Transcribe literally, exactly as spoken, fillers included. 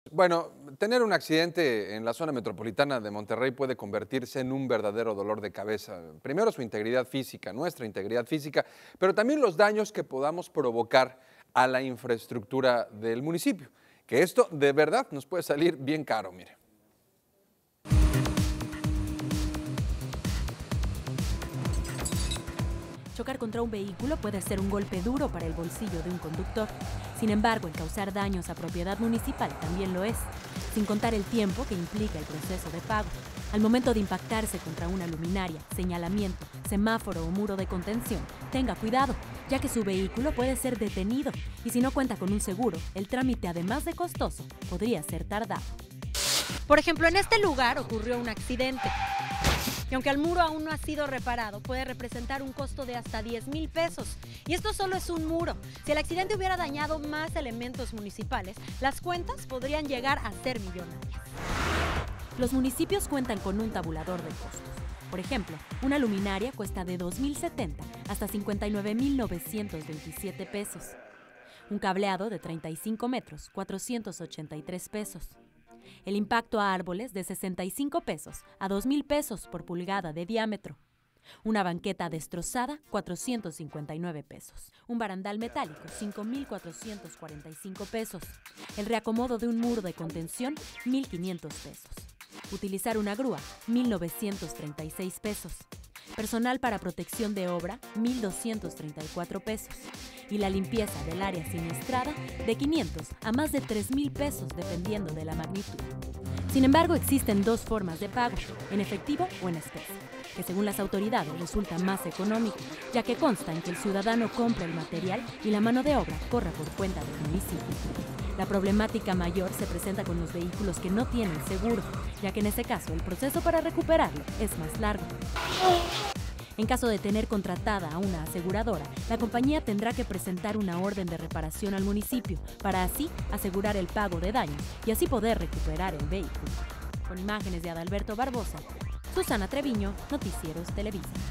Bueno, tener un accidente en la zona metropolitana de Monterrey puede convertirse en un verdadero dolor de cabeza. Primero su integridad física, nuestra integridad física, pero también los daños que podamos provocar a la infraestructura del municipio. Que esto de verdad nos puede salir bien caro, mire. Chocar contra un vehículo puede ser un golpe duro para el bolsillo de un conductor. Sin embargo, el causar daños a propiedad municipal también lo es, sin contar el tiempo que implica el proceso de pago. Al momento de impactarse contra una luminaria, señalamiento, semáforo o muro de contención, tenga cuidado, ya que su vehículo puede ser detenido y si no cuenta con un seguro, el trámite, además de costoso, podría ser tardado. Por ejemplo, en este lugar ocurrió un accidente. Y aunque el muro aún no ha sido reparado, puede representar un costo de hasta diez mil pesos. Y esto solo es un muro. Si el accidente hubiera dañado más elementos municipales, las cuentas podrían llegar a ser millonarias. Los municipios cuentan con un tabulador de costos. Por ejemplo, una luminaria cuesta de dos mil setenta hasta cincuenta y nueve mil novecientos veintisiete pesos. Un cableado de treinta y cinco metros, cuatrocientos ochenta y tres pesos. El impacto a árboles de sesenta y cinco pesos a dos mil pesos por pulgada de diámetro. Una banqueta destrozada, cuatrocientos cincuenta y nueve pesos. Un barandal metálico, cinco mil cuatrocientos cuarenta y cinco pesos. El reacomodo de un muro de contención, mil quinientos pesos. Utilizar una grúa, mil novecientos treinta y seis pesos. Personal para protección de obra, mil doscientos treinta y cuatro pesos. Y la limpieza del área siniestrada, de quinientos a más de tres mil pesos dependiendo de la magnitud. Sin embargo, existen dos formas de pago, en efectivo o en especie, que según las autoridades resulta más económico, ya que consta en que el ciudadano compra el material y la mano de obra corra por cuenta del municipio. La problemática mayor se presenta con los vehículos que no tienen seguro, ya que en ese caso el proceso para recuperarlo es más largo. En caso de tener contratada a una aseguradora, la compañía tendrá que presentar una orden de reparación al municipio para así asegurar el pago de daños y así poder recuperar el vehículo. Con imágenes de Adalberto Barbosa, Susana Treviño, Noticieros Televisa.